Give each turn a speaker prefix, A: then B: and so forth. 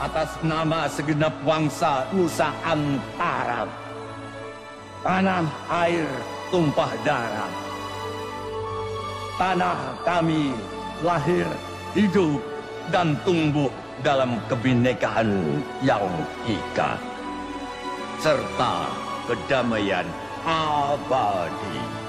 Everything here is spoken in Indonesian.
A: atas nama segenap bangsa Nusa Antara. Tanah air tumpah darah. Tanah kami lahir, hidup, dan tumbuh dalam kebinekaan yang ika serta kedamaian abadi.